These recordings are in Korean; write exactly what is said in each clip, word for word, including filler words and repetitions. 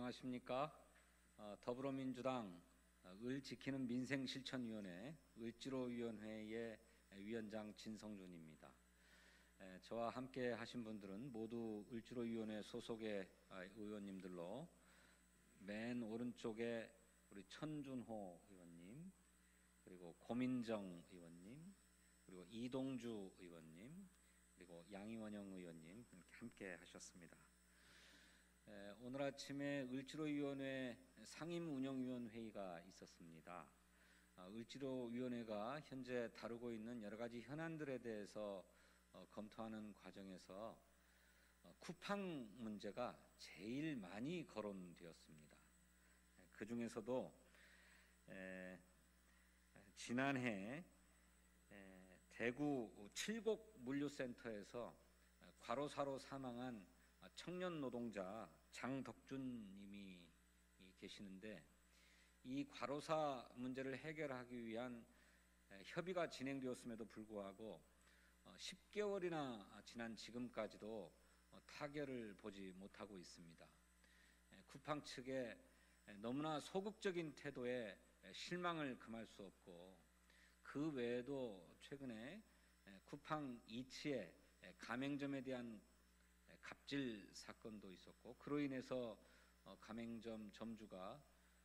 안녕하십니까. 어, 더불어민주당 을 지키는 민생실천위원회 을지로위원회의 위원장 진성준입니다. 에, 저와 함께 하신 분들은 모두 을지로위원회 소속의 의원님들로 맨 오른쪽에 우리 천준호 의원님, 그리고 고민정 의원님, 그리고 이동주 의원님, 그리고 양이원영 의원님 이렇게 함께 하셨습니다. 에, 오늘 아침에 을지로위원회 상임운영위원회의가 있었습니다. 어, 을지로위원회가 현재 다루고 있는 여러 가지 현안들에 대해서 어, 검토하는 과정에서 어, 쿠팡 문제가 제일 많이 거론되었습니다. 에, 그 중에서도 에, 지난해 에, 대구 칠곡 물류센터에서 과로사로 사망한 청년 노동자 장덕준 님이 계시는데, 이 과로사 문제를 해결하기 위한 협의가 진행되었음에도 불구하고 십 개월이나 지난 지금까지도 타결을 보지 못하고 있습니다. 쿠팡 측의 너무나 소극적인 태도에 실망을 금할 수 없고, 그 외에도 최근에 쿠팡 이치의 가맹점에 대한 갑질 사건도 있었고, 그로 인해서 가맹점 점주가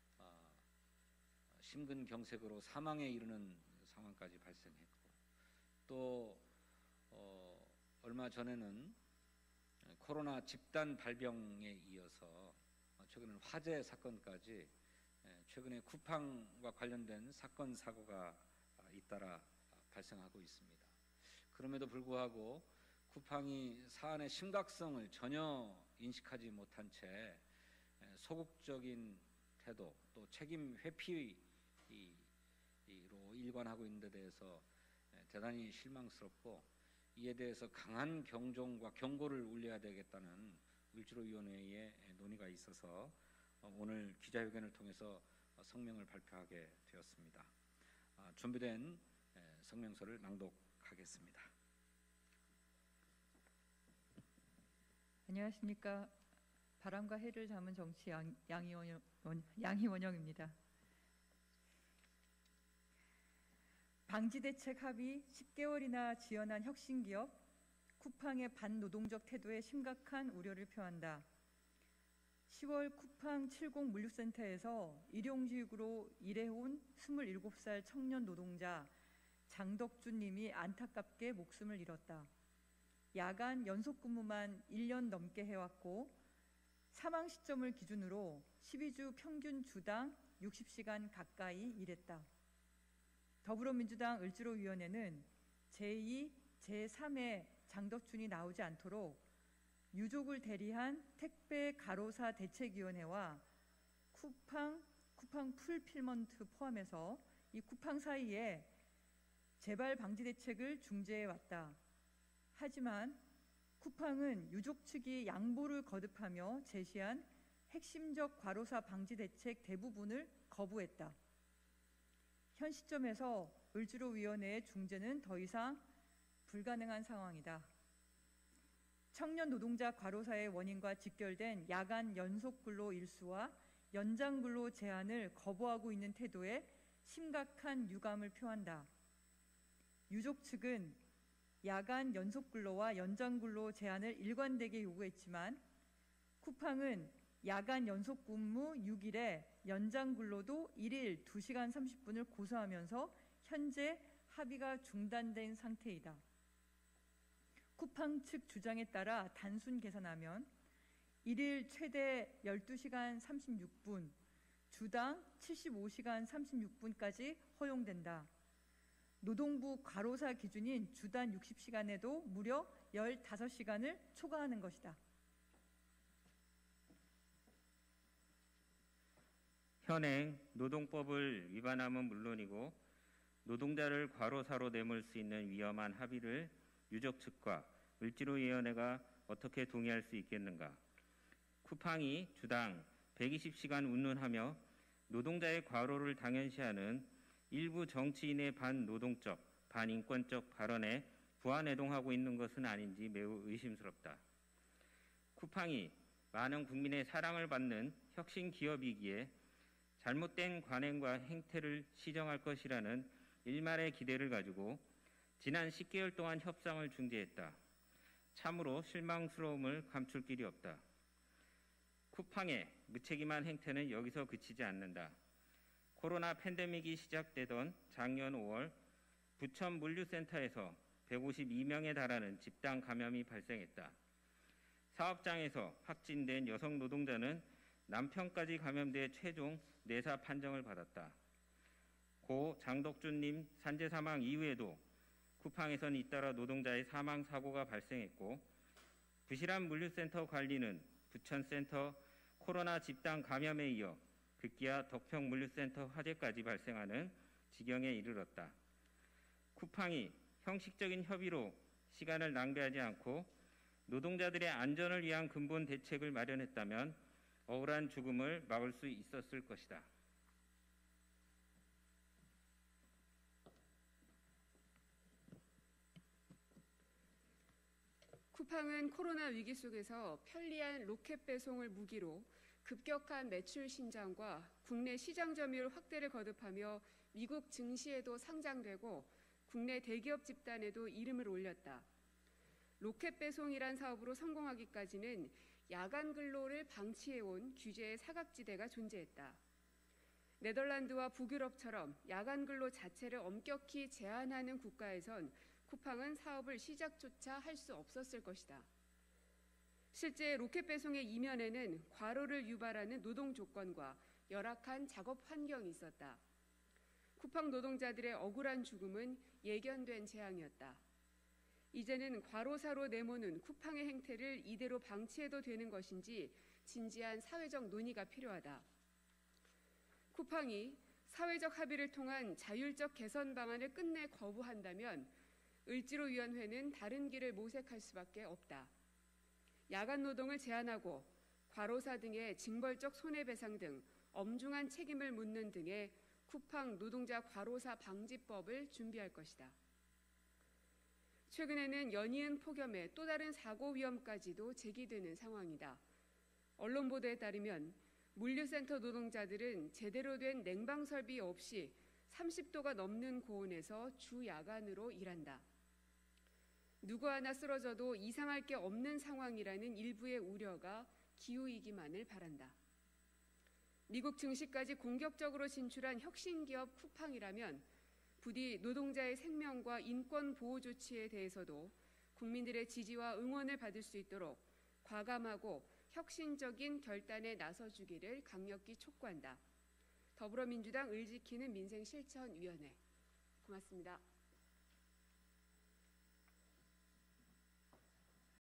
심근경색으로 사망에 이르는 상황까지 발생했고, 또 어 얼마 전에는 코로나 집단 발병에 이어서 최근에 화재 사건까지 최근에 쿠팡과 관련된 사건 사고가 잇따라 발생하고 있습니다. 그럼에도 불구하고 쿠팡이 사안의 심각성을 전혀 인식하지 못한 채 소극적인 태도, 또 책임 회피로 일관하고 있는 데 대해서 대단히 실망스럽고, 이에 대해서 강한 경종과 경고를 울려야 되겠다는 을지로위원회의 논의가 있어서 오늘 기자회견을 통해서 성명을 발표하게 되었습니다. 준비된 성명서를 낭독하겠습니다. 안녕하십니까. 바람과 해를 담은 정치 양, 양이원영, 양이원영입니다. 방지대책 합의 십 개월이나 지연한 혁신기업 쿠팡의 반노동적 태도에 심각한 우려를 표한다. 시월 쿠팡 칠곡 물류센터에서 일용직으로 일해온 스물일곱 살 청년 노동자 장덕준 님이 안타깝게 목숨을 잃었다. 야간 연속근무만 일 년 넘게 해왔고, 사망 시점을 기준으로 십이 주 평균 주당 육십 시간 가까이 일했다. 더불어민주당 을지로위원회는 제이, 제삼의 장덕준이 나오지 않도록 유족을 대리한 택배 가로사 대책위원회와 쿠팡, 쿠팡 풀필먼트 포함해서 이 쿠팡 사이에 재발 방지 대책을 중재해 왔다. 하지만 쿠팡은 유족 측이 양보를 거듭하며 제시한 핵심적 과로사 방지 대책 대부분을 거부했다. 현 시점에서 을지로위원회의 중재는 더 이상 불가능한 상황이다. 청년 노동자 과로사의 원인과 직결된 야간 연속근로 일수와 연장근로 제한을 거부하고 있는 태도에 심각한 유감을 표한다. 유족 측은 야간 연속근로와 연장근로 제한을 일관되게 요구했지만, 쿠팡은 야간 연속근무 육 일에 연장근로도 일 일 두 시간 삼십 분을 고수하면서 현재 합의가 중단된 상태이다. 쿠팡 측 주장에 따라 단순 계산하면 일 일 최대 열두 시간 삼십육 분, 주당 칠십오 시간 삼십육 분까지 허용된다. 노동부 과로사 기준인 주단 육십 시간에도 무려 열다섯 시간을 초과하는 것이다. 현행 노동법을 위반함은 물론이고 노동자를 과로사로 내몰 수 있는 위험한 합의를 유족 측과 을지로위원회가 어떻게 동의할 수 있겠는가. 쿠팡이 주당 백이십 시간 운운하며 노동자의 과로를 당연시하는 일부 정치인의 반노동적, 반인권적 발언에 부안해동하고 있는 것은 아닌지 매우 의심스럽다. 쿠팡이 많은 국민의 사랑을 받는 혁신 기업이기에 잘못된 관행과 행태를 시정할 것이라는 일말의 기대를 가지고 지난 십 개월 동안 협상을 중지했다. 참으로 실망스러움을 감출 길이 없다. 쿠팡의 무책임한 행태는 여기서 그치지 않는다. 코로나 팬데믹이 시작되던 작년 오월 부천 물류센터에서 백오십이 명에 달하는 집단 감염이 발생했다. 사업장에서 확진된 여성 노동자는 남편까지 감염돼 최종 내사 판정을 받았다. 고 장덕준님 산재 사망 이후에도 쿠팡에선 잇따라 노동자의 사망 사고가 발생했고 부실한 물류센터 관리는 부천센터 코로나 집단 감염에 이어 급기야 덕평 물류센터 화재까지 발생하는 지경에 이르렀다. 쿠팡이 형식적인 협의로 시간을 낭비하지 않고 노동자들의 안전을 위한 근본 대책을 마련했다면 억울한 죽음을 막을 수 있었을 것이다. 쿠팡은 코로나 위기 속에서 편리한 로켓 배송을 무기로 급격한 매출 신장과 국내 시장 점유율 확대를 거듭하며 미국 증시에도 상장되고 국내 대기업 집단에도 이름을 올렸다. 로켓 배송이란 사업으로 성공하기까지는 야간 근로를 방치해온 규제의 사각지대가 존재했다. 네덜란드와 북유럽처럼 야간 근로 자체를 엄격히 제한하는 국가에선 쿠팡은 사업을 시작조차 할 수 없었을 것이다. 실제 로켓 배송의 이면에는 과로를 유발하는 노동 조건과 열악한 작업 환경이 있었다. 쿠팡 노동자들의 억울한 죽음은 예견된 재앙이었다. 이제는 과로사로 내모는 쿠팡의 행태를 이대로 방치해도 되는 것인지 진지한 사회적 논의가 필요하다. 쿠팡이 사회적 합의를 통한 자율적 개선 방안을 끝내 거부한다면 을지로위원회는 다른 길을 모색할 수밖에 없다. 야간 노동을 제한하고 과로사 등의 징벌적 손해배상 등 엄중한 책임을 묻는 등의 쿠팡 노동자 과로사 방지법을 준비할 것이다. 최근에는 연이은 폭염에 또 다른 사고 위험까지도 제기되는 상황이다. 언론 보도에 따르면 물류센터 노동자들은 제대로 된 냉방 설비 없이 삼십 도가 넘는 고온에서 주 야간으로 일한다. 누구 하나 쓰러져도 이상할 게 없는 상황이라는 일부의 우려가 기우이기만을 바란다. 미국 증시까지 공격적으로 진출한 혁신기업 쿠팡이라면 부디 노동자의 생명과 인권 보호 조치에 대해서도 국민들의 지지와 응원을 받을 수 있도록 과감하고 혁신적인 결단에 나서주기를 강력히 촉구한다. 더불어민주당 을지키는 민생실천위원회. 고맙습니다.